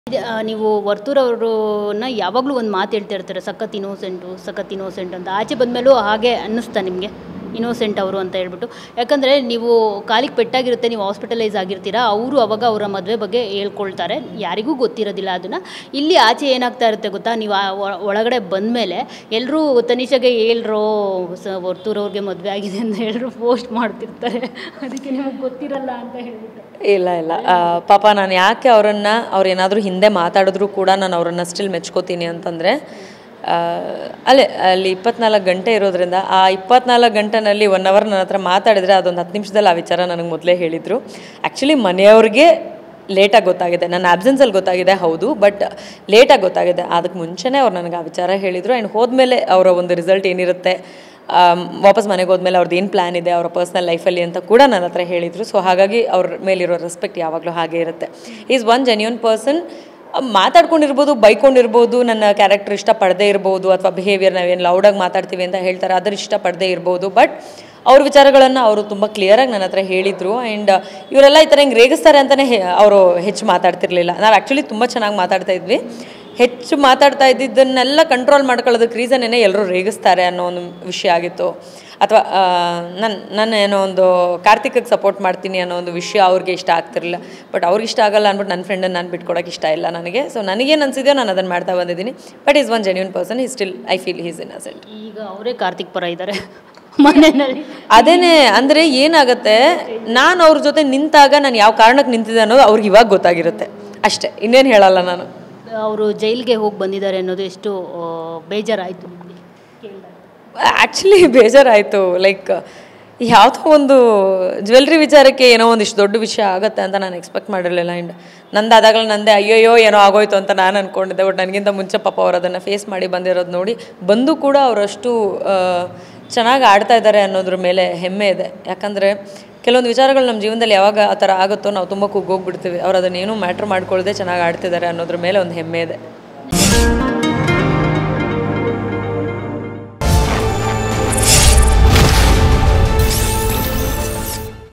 ನೀವು ವರ್ತೂರ್ ಅವ್ರನ್ನ ಯಾವಾಗಲೂ ಒಂದು ಮಾತು ಹೇಳ್ತಾ ಇರ್ತಾರೆ, ಸಖತ್ ಇನ್ನೋಸೆಂಟ್ ಅಂತ. ಆಚೆ ಬಂದಮೇಲೂ ಹಾಗೆ ಅನ್ನಿಸ್ತಾ ನಿಮಗೆ ಇನ್ನೋಸೆಂಟ್ ಅವರು ಅಂತ ಹೇಳ್ಬಿಟ್ಟು? ಯಾಕಂದರೆ ನೀವು ಕಾಲಿಗೆ ಪೆಟ್ಟಾಗಿರುತ್ತೆ, ನೀವು ಹಾಸ್ಪಿಟಲೈಸ್ ಆಗಿರ್ತೀರ, ಅವರು ಅವಾಗ ಅವರ ಮದುವೆ ಬಗ್ಗೆ ಹೇಳ್ಕೊಳ್ತಾರೆ, ಯಾರಿಗೂ ಗೊತ್ತಿರೋದಿಲ್ಲ ಅದನ್ನು. ಇಲ್ಲಿ ಆಚೆ ಏನಾಗ್ತಾ ಇರುತ್ತೆ ಗೊತ್ತಾ, ನೀವು ಒಳಗಡೆ ಬಂದಮೇಲೆ ಎಲ್ಲರೂ ತನಿಷಾಗೆ ಹೇಳ್ರೋ ವರ್ತೂರವ್ರಿಗೆ ಮದುವೆ ಆಗಿದೆ ಅಂತ ಎಲ್ಲರೂ ಪೋಸ್ಟ್ ಮಾಡ್ತಿರ್ತಾರೆ, ಅದಕ್ಕೆ ನಿಮಗೆ ಗೊತ್ತಿರಲ್ಲ ಅಂತ ಹೇಳ್ಬಿಟ್ಟು. ಇಲ್ಲ ಪಾಪ ನಾನು ಯಾಕೆ ಅವ್ರು ಏನಾದರೂ ಹಿಂದೆ ಮಾತಾಡಿದ್ರು ಕೂಡ ನಾನು ಅವರನ್ನು ಸ್ಟಿಲ್ ಮೆಚ್ಕೋತೀನಿ ಅಂತಂದರೆ, ಅಲ್ಲಿ 24 ಗಂಟೆ ಇರೋದ್ರಿಂದ ಆ 24 ಗಂಟೆನಲ್ಲಿ 1 ಅವರ್ ನನ್ನ ಹತ್ರ ಮಾತಾಡಿದರೆ ಅದೊಂದು 10 ನಿಮಿಷದಲ್ಲಿ ಆ ವಿಚಾರ ನನಗೆ ಮೊದಲೇ ಹೇಳಿದರು. ಆ್ಯಕ್ಚುಲಿ ಮನೆಯವ್ರಿಗೆ ಲೇಟಾಗಿ ಗೊತ್ತಾಗಿದೆ, ನನ್ನ ಆಬ್ಸೆನ್ಸಲ್ಲಿ ಗೊತ್ತಾಗಿದೆ ಹೌದು, ಬಟ್ ಲೇಟಾಗಿ ಗೊತ್ತಾಗಿದೆ. ಅದಕ್ಕೆ ಮುಂಚೆನೇ ಅವ್ರು ನನಗೆ ಆ ವಿಚಾರ ಹೇಳಿದರು. ಆ್ಯಂಡ್ ಹೋದ್ಮೇಲೆ ಅವರ ಒಂದು ರಿಸಲ್ಟ್ ಏನಿರುತ್ತೆ, ವಾಪಸ್ ಮನೆಗೆ ಹೋದ್ಮೇಲೆ ಅವ್ರದ್ದು ಏನು ಪ್ಲ್ಯಾನ್ ಇದೆ ಅವರ ಪರ್ಸ್ನಲ್ ಲೈಫಲ್ಲಿ ಅಂತ ಕೂಡ ನನ್ನ ಹತ್ರ ಹೇಳಿದರು. ಸೊ ಹಾಗಾಗಿ ಅವ್ರ ಮೇಲಿರೋ ರೆಸ್ಪೆಕ್ಟ್ ಯಾವಾಗಲೂ ಹಾಗೆ ಇರುತ್ತೆ. Is one genuine person. ಮಾತಾಡ್ಕೊಂಡಿರ್ಬೋದು, ಬೈಕೊಂಡಿರ್ಬೋದು, ನನ್ನ ಕ್ಯಾರೆಕ್ಟರ್ ಇಷ್ಟಪಡದೇ ಇರ್ಬೋದು, ಅಥವಾ ಬಿಹೇವಿಯರ್ ನಾವೇನು ಲೌಡಾಗಿ ಮಾತಾಡ್ತೀವಿ ಅಂತ ಹೇಳ್ತಾರೆ ಅದರ ಇಷ್ಟಪಡದೇ ಇರ್ಬೋದು, ಬಟ್ ಅವ್ರ ವಿಚಾರಗಳನ್ನು ಅವರು ತುಂಬ ಕ್ಲಿಯರಾಗಿ ನನ್ನ ಹತ್ರ ಹೇಳಿದರು. ಆ್ಯಂಡ್ ಇವರೆಲ್ಲ ಈ ಥರ ಹಿಂಗೆ ರೇಗಿಸ್ತಾರೆ ಅಂತಲೇ ಅವರು ಹೆಚ್ಚು ಮಾತಾಡ್ತಿರ್ಲಿಲ್ಲ. ನಾವು ಆ್ಯಕ್ಚುಲಿ ತುಂಬ ಚೆನ್ನಾಗಿ ಮಾತಾಡ್ತಾ ಇದ್ವಿ. ಹೆಚ್ಚು ಮಾತಾಡ್ತಾ ಇದ್ದಿದ್ದನ್ನೆಲ್ಲ ಕಂಟ್ರೋಲ್ ಮಾಡ್ಕೊಳ್ಳೋದಕ್ಕೆ ರೀಸನ್ ಏನೇ ಎಲ್ಲರೂ ರೇಗಿಸ್ತಾರೆ ಅನ್ನೋ ಒಂದು ವಿಷಯ ಆಗಿತ್ತು. ಅಥವಾ ನಾನು ಏನೋ ಒಂದು ಕಾರ್ತಿಕ್ಗೆ ಸಪೋರ್ಟ್ ಮಾಡ್ತೀನಿ ಅನ್ನೋ ಒಂದು ವಿಷಯ ಅವ್ರಿಗೆ ಇಷ್ಟ ಆಗ್ತಿರಲಿಲ್ಲ. ಬಟ್ ಅವ್ರಿಗೆ ಇಷ್ಟ ಆಗಲ್ಲ ಅಂದ್ಬಿಟ್ಟು ನನ್ನ ಫ್ರೆಂಡನ್ನು ನಾನು ಬಿಟ್ಕೊಡೋಕೆ ಇಷ್ಟ ಇಲ್ಲ ನನಗೆ. ಸೊ ನನಗೇನು ಅನಿಸಿದೆಯೋ ನಾನು ಅದನ್ನು ಮಾಡ್ತಾ ಬಂದಿದ್ದೀನಿ. But is one genuine person, still I feel he's innocent. ಈಗ ಅವರೇ ಕಾರ್ತಿಕ್ ಪರ ಇದ್ದಾರೆ ಮನೆಯಲ್ಲಿ. ಅದೇನೇ ಅಂದರೆ ಏನಾಗುತ್ತೆ, ನಾನು ಅವ್ರ ಜೊತೆ ನಿಂತಾಗ ನಾನು ಯಾವ ಕಾರಣಕ್ಕೆ ನಿಂತಿದ್ದೆ ಅನ್ನೋದು ಅವ್ರಿಗೆ ಇವಾಗ ಗೊತ್ತಾಗಿರುತ್ತೆ ಅಷ್ಟೇ, ಇನ್ನೇನು ಹೇಳಲ್ಲ ನಾನು. ಅವರು ಜೈಲಿಗೆ ಹೋಗಿ ಬಂದಿದ್ದಾರೆ ಅನ್ನೋದು ಎಷ್ಟು ಬೇಜಾರಾಯಿತು ನಿಮಗೆ ಕೇಳಿದಾಗ? ಆ್ಯಕ್ಚುಲಿ ಬೇಜಾರಾಯಿತು. ಲೈಕ್ ಯಾವುದೋ ಒಂದು ಜ್ಯುವೆಲ್ರಿ ವಿಚಾರಕ್ಕೆ ಏನೋ ಒಂದಿಷ್ಟು ದೊಡ್ಡ ವಿಷಯ ಆಗುತ್ತೆ ಅಂತ ನಾನು ಎಕ್ಸ್ಪೆಕ್ಟ್ ಮಾಡಿರಲಿಲ್ಲ. ಆ್ಯಂಡ್ ನಂದಾದಾಗಲೂ ನಂದೇ ಅಯ್ಯೋಯ್ಯೋ ಏನೋ ಆಗೋಯ್ತು ಅಂತ ನಾನು ಅಂದ್ಕೊಂಡಿದ್ದೆ. ಬಟ್ ನನಗಿಂತ ಮುಂಚೆ ಪಾಪ ಅವ್ರು ಅದನ್ನು ಫೇಸ್ ಮಾಡಿ ಬಂದಿರೋದು ನೋಡಿ ಬಂದು ಕೂಡ ಅವರಷ್ಟು ಚೆನ್ನಾಗಿ ಆಡ್ತಾ ಇದ್ದಾರೆ ಅನ್ನೋದ್ರ ಮೇಲೆ ಹೆಮ್ಮೆ ಇದೆ. ಯಾಕಂದರೆ ಕೆಲವೊಂದು ವಿಚಾರಗಳು ನಮ್ಮ ಜೀವನದಲ್ಲಿ ಯಾವಾಗ ಆ ಥರ ಆಗುತ್ತೋ ನಾವು ತುಂಬ ಕುಗ್ಗೋಗ್ಬಿಡ್ತೀವಿ. ಅವ್ರು ಅದನ್ನೇನು ಮ್ಯಾಟ್ರ್ ಮಾಡ್ಕೊಳ್ಳದೆ ಚೆನ್ನಾಗಿ ಆಡ್ತಿದ್ದಾರೆ ಅನ್ನೋದ್ರ ಮೇಲೆ ಒಂದು ಹೆಮ್ಮೆ ಇದೆ.